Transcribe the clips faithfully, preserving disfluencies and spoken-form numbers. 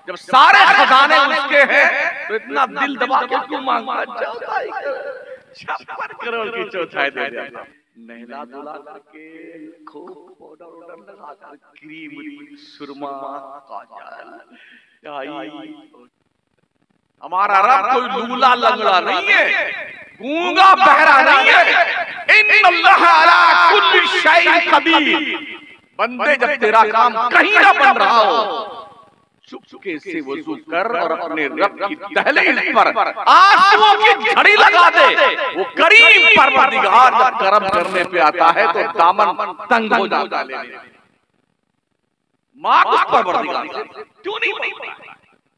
जब सारे खजाने उसके हैं तो इतना दिल दबा के क्यों मांगता? चौथाई छप्पन करोड़ की चौथाई दे दिया। नहला धुला करके खूब पाउडर वाउडर लगा कर क्रीम सुरमा काजल। हमारा रब कोई लूला लंगड़ा नहीं है, गूंगा बहरा नहीं है। इन्नल्लाह अला कुल्ली शैइन कदीर। बंदे जब तेरा काम कहीं ना बन रहा हो, चुपके से वजू कर और अपने रब की दहलीज पर आंसुओं की झड़ी लगा दे। वो करीम परवरदिगार जब करम करने पे आता है तो दामन तंग हो जाता है। माँ उस परवरदिगार से क्यों नहीं मांगता?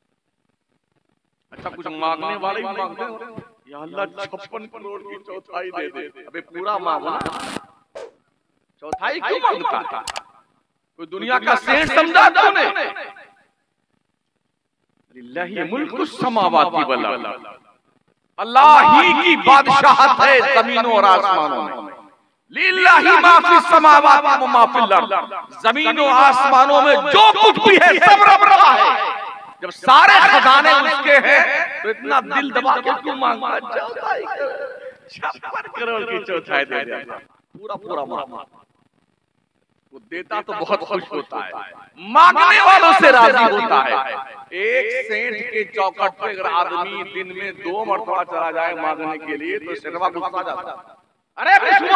अच्छा कुछ मांगने वाले भी मांगते हो, या अल्लाह छप्पन करोड़ की चौथाई दे दे। अबे पूरा मांगो, चौथाई क्यों मांगता? कोई दुनिया का सेठ समझा तूने? लिल्लाहि मुल्कुस समावाति वल अर्द। अल्लाह ही की बादशाहत है जमीनों और आसमानों में। लिल्लाहि मा फिस समावाति व मा फिल अर्द। जमीनों आसमानों में जो कुछ भी है सब रब का है। जब सारे खजाने उसके हैं तो इतना दिल दबा के क्यों मांगता? चौथाई छप्पन करोड़ की चौथाई दे दिया। पूरा पूरा मांगा। वो देता तो बहुत खुश होता है, मांगने वालों से राजी होता है। एक सेठ के चौखट पे अगर आदमी दिन में दो मरतबा चला जाए मांगने के लिए तो सेठवा गुस्सा जाता है। अरे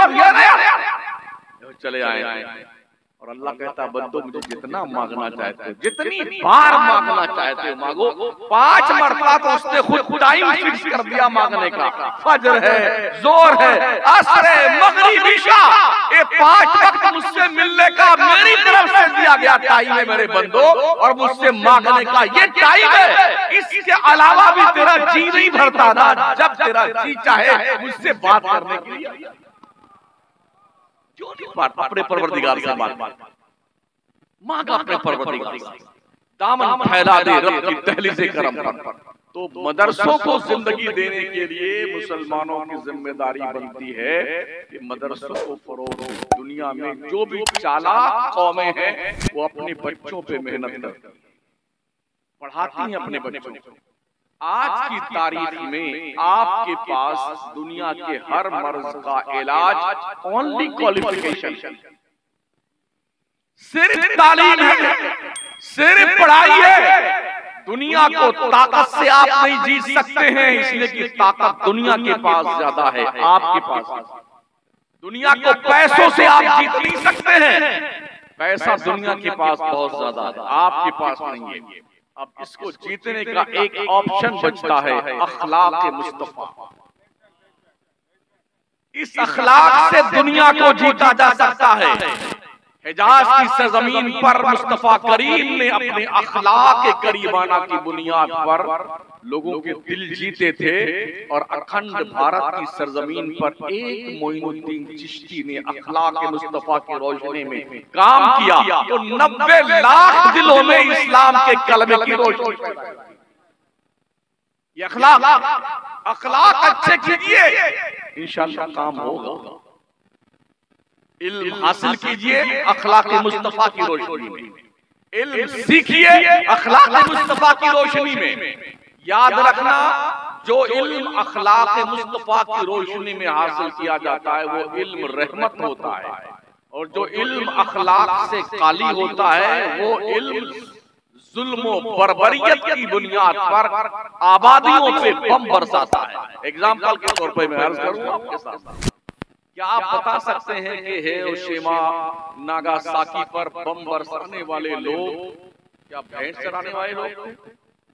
चले आए और अल्लाह कहता बंदो मुझे जितना मांगना चाहते हो, जितनी बार मांगना चाहते हो मांगो। पांच मरतबा तो उसने खुद टाइम फिक्स कर दिया मांगने का। फजर है, जोर है, असर है, मगरिब, इशा, ये पांच वक्त मुझसे मिलने का मेरी तरफ से दिया गया टाइम है मेरे बंदो, और मुझसे मांगने का ये टाइम है। इसके अलावा भी तेरा जी नहीं भरता ना, जब तेरा जी चाहे मुझसे बात करने के लिए क्यों नहीं बात? अपने परवरदिगार से बात मांगा, अपने परवरदिगार से दामन फैला दे रब की दहलीज़े करम पर। तो मदरसों को जिंदगी देने के लिए मुसलमानों की जिम्मेदारी बनती है कि मदरसों को फरोग दे। दुनिया में जो भी चालाक कौमें हैं वो अपने बच्चों पे मेहनत करती हैं, पढ़ाती हैं अपने बच्चों को। आज की तारीख में आपके पास दुनिया के हर मर्ज का इलाज ओनली क्वालिफिकेशन, सिर्फ तालीम है, सिर्फ पढ़ाई है। दुनिया को ताकत से आप नहीं जीत सकते हैं, इसलिए कि ताकत दुनिया के पास ज्यादा है, आपके पास। दुनिया को पैसों से आप जीत नहीं सकते हैं, पैसा दुनिया के पास बहुत ज्यादा है, आपके पास नहीं है। अब इसको जीतने का एक ऑप्शन बचता है, अखलाक मुस्तफा। इस अखलाक से दुनिया को जीता जा सकता है। हिजाज की सरजमीन पर मुस्तफा करीम ने अपने अखलाक करीमाना की बुनियाद पर लोगों के दिल जीते थे, और अखंड भारत की सरजमीन पर एक मोइनुद्दीन चिश्ती ने अखलाक मुस्तफा की रोशनी में काम किया तो नब्बे लाख दिलों में इस्लाम के कलमे की रोशनी। ये अखलाक अखलाक अच्छे कीजिए, इंशाअल्लाह काम होगा। इल्म हासिल कीजिए अखलाक मुस्तफा की रोशनी में, इल्म सीखिए अखलाक मुस्तफा की रोशनी में। याद रखना, जो इल्म अखलाक मुस्तफा की रोशनी में हासिल किया जाता है वो इल्म रहमत होता है, और जो इल्म अखलाक से खाली होता है वो इल्म जुल्म बर्बरियत की बुनियाद पर आबादियों पे बम बरसाता है। एग्जाम्पल के तौर पर मैं अर्ज करूं आपके साथ, क्या आप बता सकते हैं कि हिरोशिमा नागासाकी पर बम बरसाने वाले लोग क्या भेंट चढ़ाने वाले लोग थे?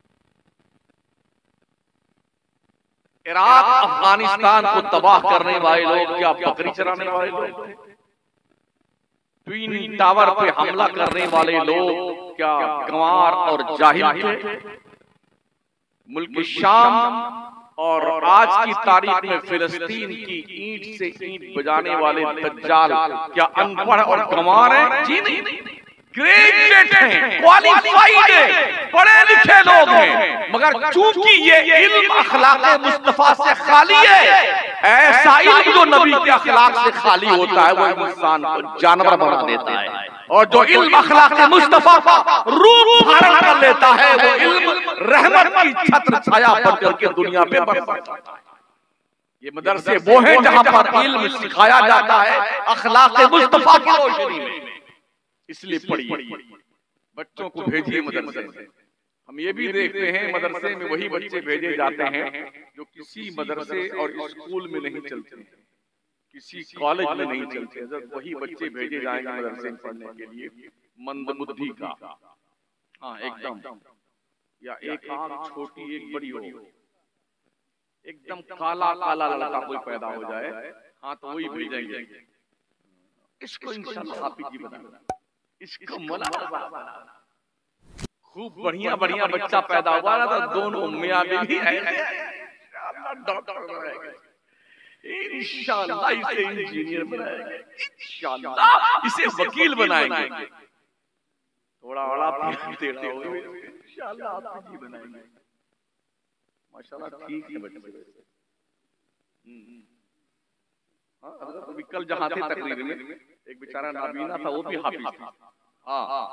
इराक अफगानिस्तान को तबाह करने वाले लोग क्या बकरी चराने वाले लोग थे? ट्विन टावर पे हमला करने वाले लोग क्या गंवार और जाहिल थे? मुल्क शाम और आज की तारीख में फिलिस्तीन की ईंट से ईंट बजाने वाले दज्जाल क्या अनपढ़ और गंवार हैं? जी नहीं, ग्रेजुएट हैं, क्वालिफाइड हैं, पढ़े लिखे लोग हैं, मगर चूंकि ये इल्म अखलाक मुस्तफा से खाली है, ऐसा इल्म जो नबी के अखलाक से खाली होता है वो इंसान को जानवर बना देता है। और जो इल्म अखलाक़ मुस्तफा का रूप धारण कर लेता है वो इल्म रहमत की छत्र छाया बन करके दुनिया पे बरसता है। ये मदरसे वो हैं जहां पर इल्म सिखाया जाता है अखलाक़ मुस्तफा की रोशनी में। इसलिए पढ़िए, बच्चों को भेजिए मदरसे में। हम ये भी देखते हैं मदरसे में वही बच्चे भेजे जाते हैं जो किसी मदरसे और स्कूल में नहीं चलते, किसी कॉलेज में नहीं चलते। जब वही बच्चे भेजे जाएंगे मदरसे में पढ़ने के लिए मंदबुद्धि का, हाँ एकदम, या एक आंख छोटी एक बड़ी हो, एकदम काला काला लड़का कोई पैदा हो जाए, हाँ तो वही भेजेंगे। इसको इंशाअल्लाह हाफिज जी बनाना, इसको मौलाना बनाना। खूब बढ़िया बढ़िया बच्चा पैदा हुआ ना तो दोनों मियां बीवी इंशाअल्लाह डॉक्टर बनाएंगे, इंशाअल्लाह इसे इंजीनियर बनाएंगे, इंशाअल्लाह इसे वकील बनाएंगे। थोड़ा बड़ा फिर तेरा होगा इंशाअल्लाह हाफिज जी बनाएंगे। माशाल्लाह ठीक है बच्चे। हाँ हज़रत अभी कल जहाँ थे तकरीर में एक बेचारा नाबीना था, वो भी हाफिज था। हाँ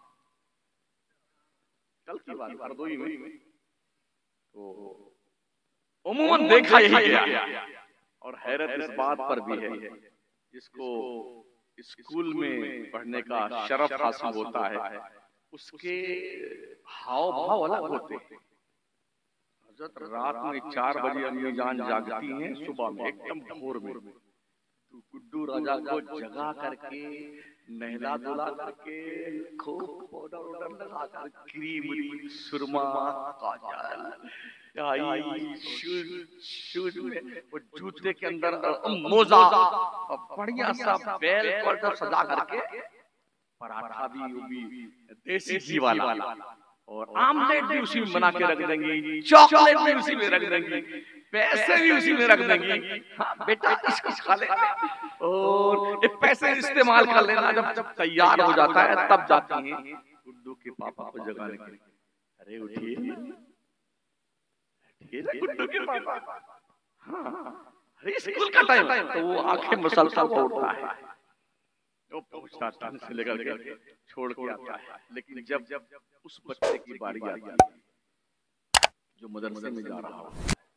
कल की बात हरदोई में, तो उम्मन देखा यही गया। और हैरत इस बात पर भी है जिसको स्कूल में पढ़ने का शरफ हासिल होता है उसके हाव भाव अलग होते हैं। रात में चार बजे अम्मी जान जागती हैं, सुबह में एकदम भोर में तो गुड्डू राजा को जगा करके नहला धुला करके खूब पाउडर वाउडर लगा कर क्रीम सुरमा काजल आई शूज शूज में वो जूते के अंदर मोजा बढ़िया सा बेल कॉर्डर सजा करके पराठा भी वो भी देसी घी वाला और आमलेट भी उसी में बना के रख देंगी, चॉकलेट भी उसी में रख देंगी, पैसे भी उसी में रख देंगी। हाँ बेटा इसको खा ले और ये पैसे इस्तेमाल कर लेना। जब जब तैयार हो जाता है तब जाती हैं गुड्डू के पापा को जगाने के लिए, अरे उठिए गुड्डू के पापा, हाँ अरे स्कूल का टाइम है। तो वो आंखें मसलता उठता है, वो पहुंचता है से लेकर के छोड़ के आता है। लेकिन जब जब उस बच्चे की बारी आती है जो मदरसे में जा रहा हो,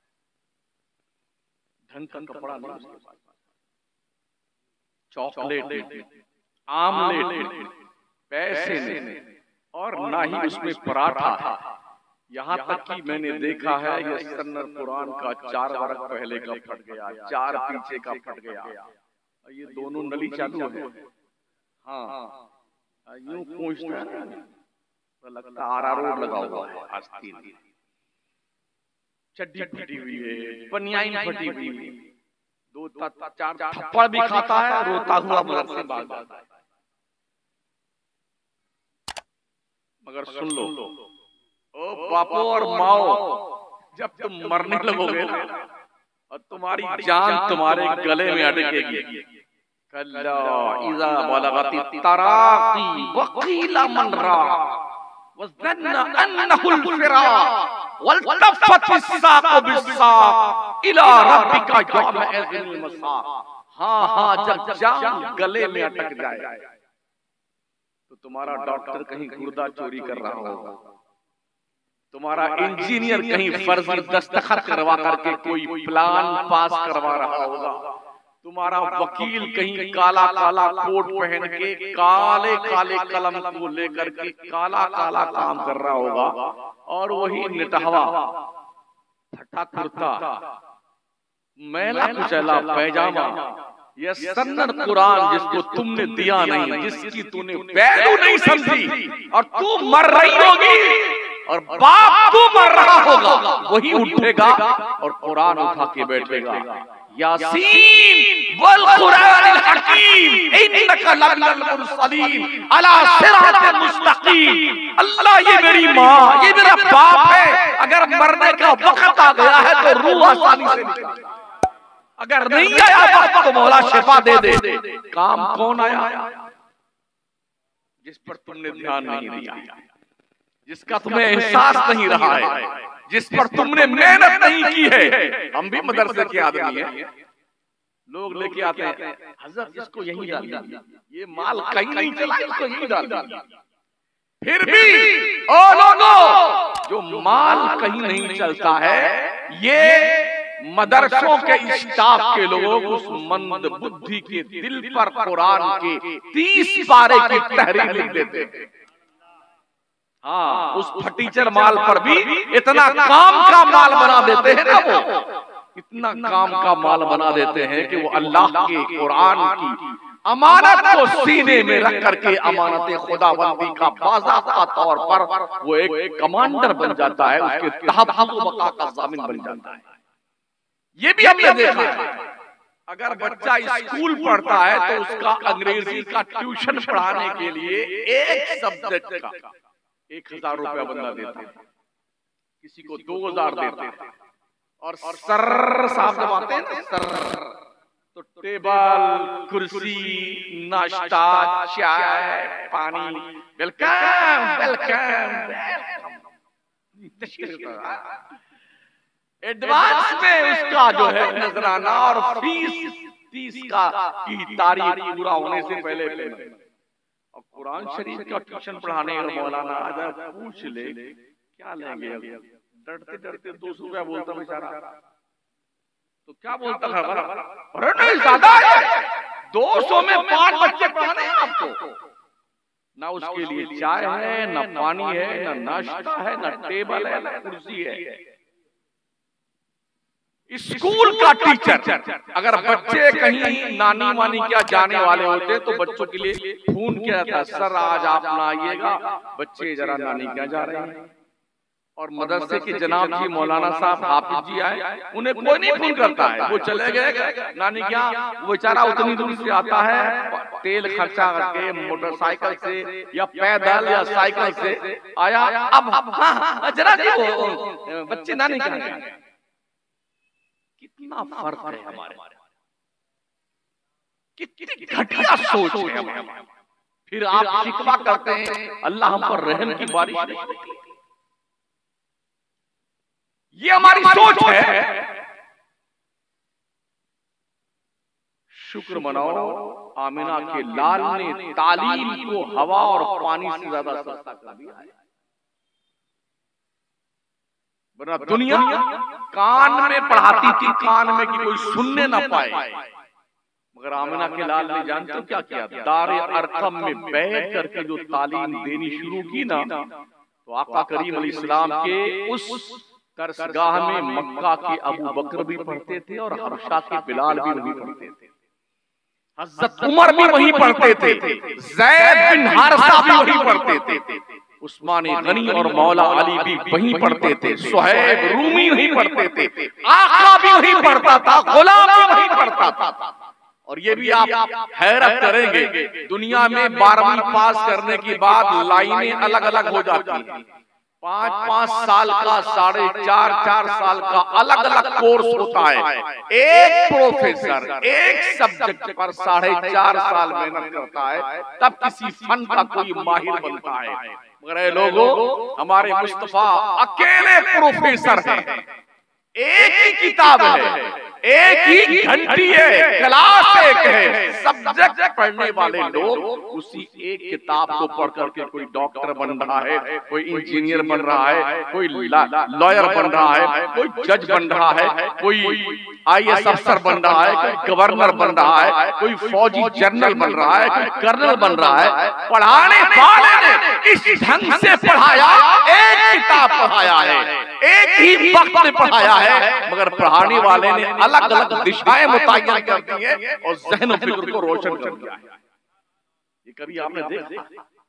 ढंग का कपड़ा नहीं उसके पास, चॉकलेट आमलेट पैसे नहीं और ना ही उसमें पराठा। यहाँ तक कि मैंने देखा है ये सन्नत कुरान का चार वर्ष पहले का फट गया, चार पीछे का फट गया, ये दोनों नली चालू है। हाँ यूं पूछता है तो लगता आरा रोड लगा हुआ है। आस्तीन चड्डी फटी हुई है, बनियाइन फटी हुई है, दो चार थप्पड़ भी खाता है, रोता हुआ मदरसे भाग जाता है। मगर सुन लो ओ बापो और माओ, जब तुम मरने लगोगे और तुम्हारी जान तुम्हारे गले में अटकेगी, कल्ला इज़ा बलगति तराक़ी वक़ीला मन राक़ वज़न्ना अन्नहुल फ़िराक़ वल्तफ़्फ़तिस साक़ु बिस्साक़ इला रब्बिका यौमइज़िल मसाक़। हाँ हाँ जब जान गले में अटक जाए तो तुम्हारा डॉक्टर कहीं गुर्दा चोरी कर रहा होगा, तुम्हारा इंजीनियर कहीं फर्जी दस्तखत करवा करके कोई प्लान पास करवा रहा होगा, तुम्हारा वकील कहीं काला काला कोट पहन के काले काले कलम को लेकर के काला काला काम कर रहा होगा, और वही निटहवा फटा कुर्ता मैला कुचैला पैजामा, यह सन्नत कुरान जिसको तुमने दिया नहीं, जिसकी तूने वैल्यू नहीं समझी, और तू मर रही होगी और बाप तू मर रहा होगा, वही उठेगा और कुरान उठा के बैठेगा, यासीन वल कुरानिल हकीम इन्नका लमिनल मुरसलीन अला सिरातिल मुस्तकीम। अल्लाह ये मेरी माँ, ये मेरा बाप है, अगर मरने का वक्त आ गया है तो रूह आसानी से निकले, अगर नहीं आया वक्त तो मौला शिफा दे दे। काम कौन आया? जिस पर तुमने ध्यान नहीं दिया, जिसका तुम्हें एहसास नहीं रहा है, जिस पर तुमने मेहनत नहीं की है। हम भी मदरसे के आदमी हैं, लोग लेके आते हैं, हजरत इसको यही डाल दीजिए, ये माल कहीं नहीं चला, इसको यही डाल दीजिए। फिर भी ओ लोगों, जो माल कहीं नहीं चलता है, ये मदरसों के स्टाफ के लोग उस मंद बुद्धि के दिल पर कुरान के तीस पारे की तहरीर लिख देते हैं। हाँ, उस फटीचर माल पर भी इतना काम का माल बना देते हैं ना, वो इतना काम का माल बना देते हैं कि वो अल्लाह के कुरान की अमानत को सीने में रख करके अमानत खुदाबंदी का बाज़ाब्ता तौर पर वो एक कमांडर बन जाता है, उसके तहफ़्फ़ुज़ व बक़ा का ज़ामिन बन जाता है। ये भी हमने देखा है। अगर बच्चा स्कूल पढ़ता है तो उसका अंग्रेजी का ट्यूशन पढ़ाने के लिए एक सब्जेक्ट का एक हजार रुपया बंदा देता है, किसी को दो हजार देते हैं। और सर साहब जब आते हैं ना, सर तो टेबल, कुर्सी, नाश्ता, चाय, पानी, वेलकम वेलकम एडवांस में उसका जो है नजराना और फीस तीस का की तारीख पूरा होने से पहले और कुरान शरीफ का ट्यूशन पढ़ाने और मौलाना अगर पूछ ले क्या लेंगे, डरते डरते दो सौ रुपया बोलता बेचारा, तो क्या बोलता है, अरे नहीं ज्यादा है, दो सौ में पांच बच्चे पढ़ाने हैं आपको। ना उसके लिए चाय है, ना पानी है, ना नाश्ता है, ना टेबल है, ना कुर्सी है। स्कूल का टीचर अगर बच्चे कहीं नानी मानी क्या जाने वाले होते तो बच्चों के लिए फोन किया था, सर आज आप ना आइएगा, बच्चे जरा नानी क्या जा रहे हैं। और मदरसे के जनाब जी मौलाना साहब हाफिज जी आए, उन्हें कोई नहीं फोन करता है, वो चले गए नानी क्या, वो बेचारा उतनी दूर से आता है, तेल खर्चा करके मोटरसाइकिल से या पैदल या साइकिल से आया। अब हाँ जरा जी वो बच्चे नानी क्या गए। कितना फर्क है हमारे, कितनी घटिया सोच है हमारी। फिर आप शिकवा करते हैं अल्लाह हम पर रहम की बारिश नहीं होती। ये हमारी सोच है। शुक्र मनाओ आमिना के लाल ने तालीम को हवा और पानी से ज्यादा सस्ता कर दिया है। वरना दुनिया कान में पढ़ाती थी, कान में कि कोई सुनने ना पाए, मगर आमिना के लाल ने जानते हो क्या किया, दारे अरकम में बैठ करके जो तालीम देनी शुरू की ना, तो आका करीम अलैहिस्सलाम के उस दरसगाह में मक्का के अबू बकर भी पढ़ते थे और हबशा के बिलाल भी वहीं पढ़ते थे, हज़रत उमर भी वहीं पढ़ते थे, ज़ैद बिन हारिसा भी वहीं पढ़ते थे, उस्मान गनी और मौला अली भी वहीं पढ़ते थे, सुहैब रूमी वहीं पढ़ते थे, आका भी वहीं पढ़ता था, गुलाम भी वहीं पढ़ता था। और ये भी आप हैरत करेंगे, दुनिया में बारहवीं पास करने के बाद लाइनें अलग अलग हो जाती हैं। पांच पांच साल का, साढ़े चार चार साल का अलग अलग कोर्स होता है। एक प्रोफेसर एक सब्जेक्ट पर साढ़े चार साल मेहनत करता है, तब किसी फन का कोई माहिर बनता है। मगर लोगों, हमारे मुस्तफा अकेले प्रोफेसर हैं, एक ही किताब है, एक ही घंटी है, क्लास एक है, सब्जेक्ट पढ़ने वाले लोग उसी एक किताब को पढ़ करके कोई डॉक्टर बन रहा है, कोई इंजीनियर बन रहा है, कोई लॉयर बन रहा है, कोई जज बन रहा है, कोई आई ए एस अफसर बन रहा है, कोई गवर्नर बन रहा है, कोई फौजी जनरल बन रहा है, कोई कर्नल बन रहा है। पढ़ाने वाले ने इस ढंग से पढ़ाया, एक किताब पढ़ाया है, एक ही वक्त में पढ़ाया है, मगर पढ़ाने वाले ने अलग अलग दिशाएं मुतय्यन कर दी है और ज़हन और फिक्र को रोशन कर दिया है। ये कभी आपने देखा?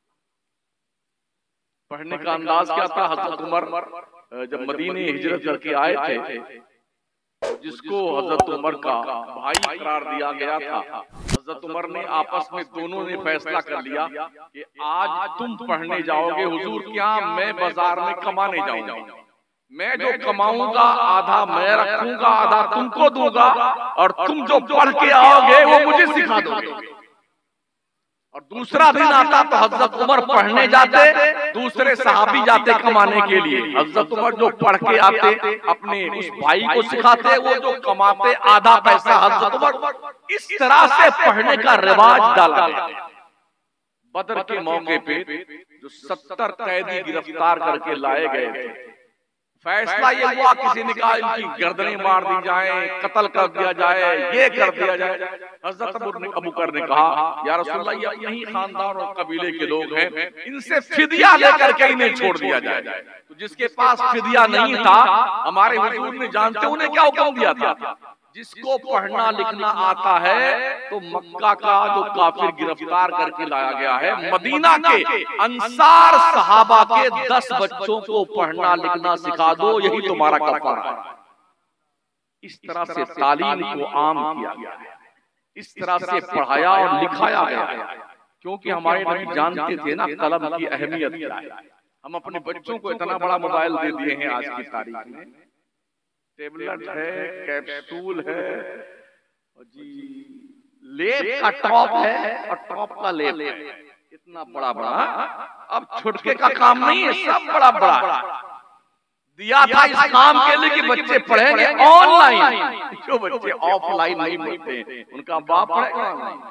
पढ़ने का अंदाज क्या था? हज़रत उमर जब मदीने हिजरत करके आए थे, जिसको हज़रत उमर का भाई करार दिया गया था, हज़रत उमर ने आपस में दोनों ने फैसला कर लिया कि आज तुम पढ़ने जाओगे हुजूर के यहाँ, मैं बाजार में कमाने जाऊंगा, मैं जो कमाऊंगा आधा मैं रखूंगा, आधा तुमको दूंगा, और तुम जो पढ़ के आओगे वो मुझे सिखा दोगे। और दूसरा दिन आता तो हजरत उमर पढ़ने जाते, दूसरे सहाबी जाते कमाने के लिए। हजरत उमर जो पढ़ के आते अपने उस भाई को सिखाते, वो जो कमाते आधा पैसा हजरत उमर। इस तरह से पढ़ने का रिवाज डाला गया। बदर के मौके पे जो सत्तर कैदी गिरफ्तार करके लाए गए थे, फैसला ये हुआ किसी ने कहा इनकी गर्दनें मार दी जाए, कत्ल कर दिया जाए, ये कर दिया जाए। हजरत अबू बकर ने कहा या रसूलल्लाह, ये अपने ही खानदान और कबीले के लोग हैं, इनसे फिदिया लेकर के इन्हें छोड़ दिया जाए। तो जिसके पास फिदिया नहीं था, हमारे हुजूर ने जानते उन्हें क्या हुक्म दिया था, जिसको पढ़ना लिखना आता है तो मक्का का जो काफिर गिरफ्तार करके लाया गया है, मदीना के अंसार सहाबा के दस बच्चों को पढ़ना लिखना सिखा दो, यही तुम्हारा कफारा है। इस तरह से तालीम को आम किया गया है, इस तरह से पढ़ाया और लिखाया गया है, क्योंकि हमारे नबी जानते थे ना कलम की अहमियत क्या है। हम अपने बच्चों को इतना बड़ा मोबाइल दे दिए हैं आज की तारीख में, टेबलेट है, कैप्सूल है, और जी लेप का टॉप है और टॉप का लेप है, इतना बड़ा बड़ा। अब छुटके का काम नहीं है, सब बड़ा बड़ा दिया था इस काम के लिए कि बच्चे पढ़ेंगे ऑनलाइन। जो बच्चे ऑफलाइन नहीं पढ़ते उनका बाप पढ़ेगा ऑनलाइन।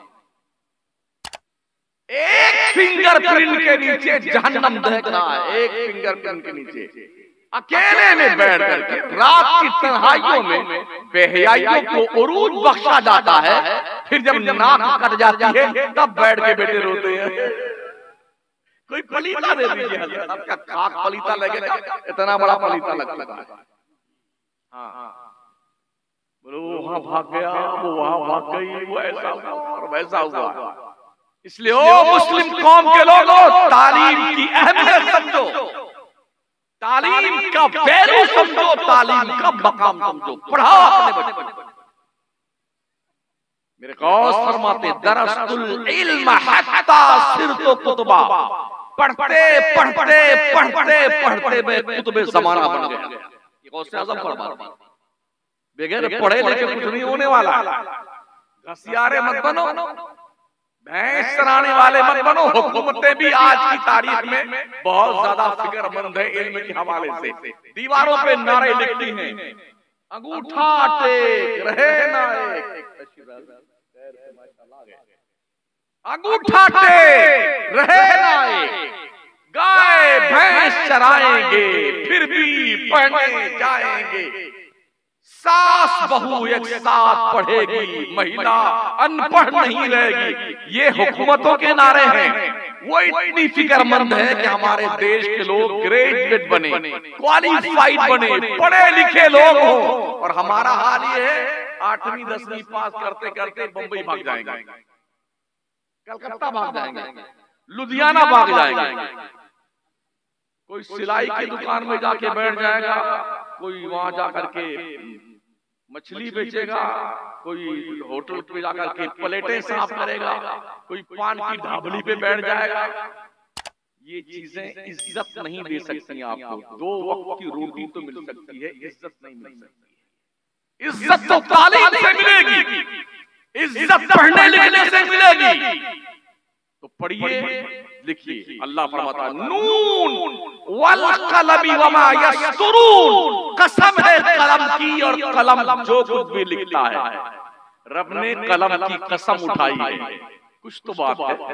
एक फिंगरप्रिंट के नीचे जहन्नम दहक रहा है, एक फिंगरप्रिंट के नीचे अकेले में बैठ करके रात की तन्हाइयों में बेहयाइयों को उरूज बख्शा जाता है। फिर जब नाक कट जाती है तब बैठ के बेटे रोते हैं। कोई पलीता दे दीजिए, आपका खाक पलीता लगेगा, इतना बड़ा पलीता लगता है। हाँ बोलो वहां भाग गया, वो वहां भाग गई, वो ऐसा हुआ और वैसा हुआ। इसलिए ओ मुस्लिम कौम के लोगों, तालीम की अहमियत समझो, तालीम का वैल्यू समझो, तालीम का मकाम समझो, पढ़ाओ अपने बच्चों। मेरे गौस फरमाते दरस्तुल इल्म हत्ता सिरतो कुतुबा, पढ़ते पढ़ते पढ़ते पढ़ते में कुतुबे जमाना बन गया। ये गौस आज़म फरमाते बगैर पढ़े लिखे कुछ नहीं होने वाला। घसियारे मत बनो, भैंस चराने वाले मत बनो। हुकूमतें भी आज की तारीख में बहुत ज्यादा फिक्रमंद है इल्म के हवाले से। दीवारों पे नारे लिखती हैं, अंगूठा टेक रहे ना एक, अंगूठा टेक रहे ना एक, गाय भैंस चराएंगे फिर भी पढ़ने जाएंगे, सास बहू एक साथ पढ़ेगी, महिला अनपढ़ नहीं रहेगी। ये हुकूमतों के नारे हैं। वो इतनी फिक्रमंद है कि हमारे देश के लोग ग्रेजुएट बने, क्वालिफाइड बने, पढ़े लिखे लोग हों, और हमारा हाल ये है आठवीं दसवीं पास करते करते बंबई भाग जाएंगे, कलकत्ता भाग जाएंगे, लुधियाना भाग जाएंगे, कोई सिलाई की दुकान में जाके बैठ जाएगा, कोई वहां जाकर के मछली बेचेगा, कोई होटल पे जाकर के प्लेटें साफ करेगा, कोई पान की ढाबली पे बैठ जाएगा। ये चीजें इज्जत नहीं दे सकती आपको। दो वक्त की रोटी तो मिल सकती है, इज्जत नहीं मिल सकती। इज्जत तो तालीम से मिलेगी, इज्जत पढ़ने लिखने से मिलेगी। तो पढ़िए लिखिए। अल्लाह फरमाता है नून वल कलमी वमा यस्तुरून, कसम है कलम की और कलम जो कुछ भी लिखता है। रब ने कलम की कसम उठाई है, कुछ तो बात है।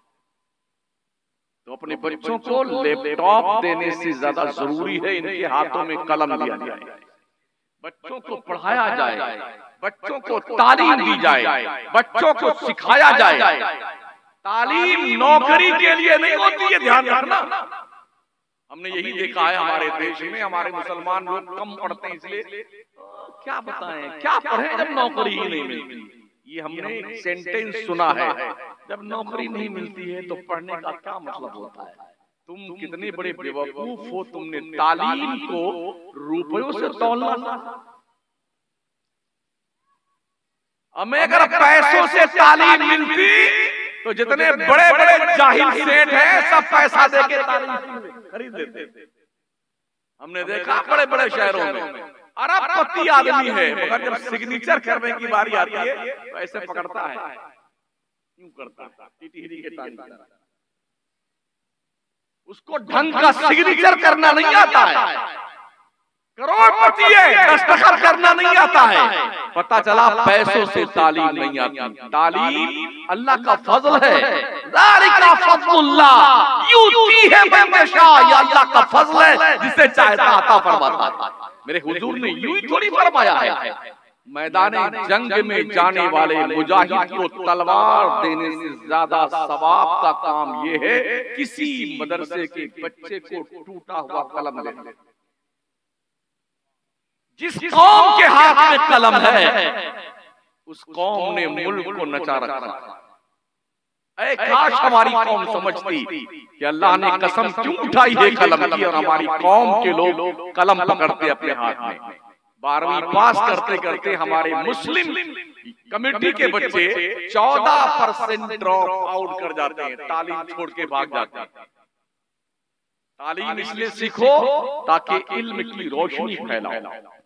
तो अपने बच्चों को लैपटॉप देने से ज्यादा जरूरी है इनके हाथों में कलम दिया जाए, बच्चों को पढ़ाया जाए, बच्चों को तालीम दी जाए, बच्चों को सिखाया जाए। तालीम नौकरी के लिए नहीं होती है, ध्यान रखना। हमने यही देखा है हमारे देश में, हमारे मुसलमान लोग कम पढ़ते हैं, इसलिए क्या बताएं क्या पढ़े जब नौकरी ही नहीं मिलती। ये हमने एक सेंटेंस सुना है, जब नौकरी नहीं मिलती है तो पढ़ने का क्या मतलब होता है। तुम कितने बड़े बेवकूफ हो, तुमने तालीम को रुपयों से तौलना। हमें अगर पैसों से तालीम मिलती तो जितने बड़े बड़े जाहिल सेठ हैं सब पैसा देके तालीम खरीद लेते। हमने देखा बड़े बड़े शहरों में अरबपति आदमी है, मगर जब सिग्नेचर करने की बारी आती है तो ऐसे पकड़ता है, यूं करता है, टिटहरी के ताली की तरह। उसको ढंग का सिग्नेचर करना नहीं आता है, करोड़पति है, दस्तखत करना नहीं आता है। पता चला पैसों से तालीम नहीं आती, तालीम अल्लाह का फजल है। ज़ालिका फज़लुल्लाह यूती है मन यशा, ये अल्लाह का फजल है, जिसे चाहता अता फरमाता है। मेरे हुजूर ने यूं ही थोड़ी फरमाया है। मैदान जंग में जाने वाले मुजाहिद को तलवार देने से ज्यादा सवाब का काम ये है किसी मदरसे के बच्चे को टूटा हुआ कलम देना। जिस कौम के हाथ में कलम है उस कौम ने मुल्क को नचा रखा। ऐ काश हमारी कौम समझती कि अल्लाह ने कसम क्यों उठाई है कलम की, और हमारी कौम के लोग कलम पकड़ते अपने हाथ में। बारहवीं पास करते करते हमारे मुस्लिम कमेटी के बच्चे चौदह परसेंट ड्रॉप आउट कर जाते हैं, तालीम छोड़ के भाग जाते हैं। तालीम इसलिए सीखो ताकि इल्म की रोशनी फैलाओ।